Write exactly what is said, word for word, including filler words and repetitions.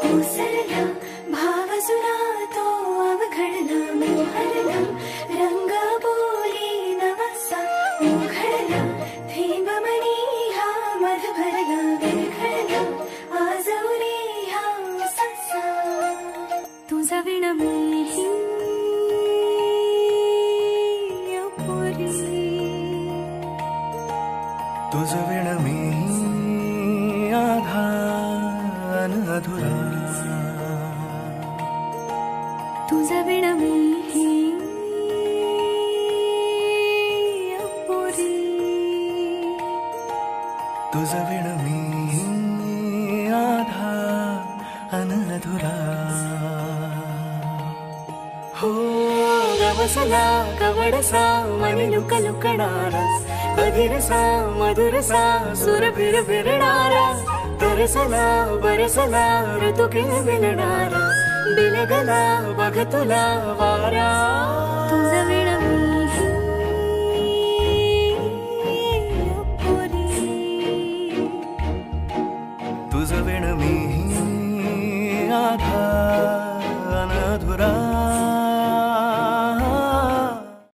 ओसरला भाव सुना तो अवघडला मोहरला रंग बोली नवसा उघडला थेंब मनी हा मध भरला विरघळला आजवरे हा ससा तुझा विण मीही अपुरी तुझ विण मी आधा अधुरा तुझा विण मीही अपुरी तुझ विण मी आधा अनधुरा हो गवसला कवडसा मनी लुक लुकणारा अधीरसा मधुरसा सुर फिर फिरणारा तरसला बरसला ऋतू किलबिलणारा बिलगला बघ तुला वारा तुझा विण मीही अपुरी तुझ विण मी आधा अनधुरा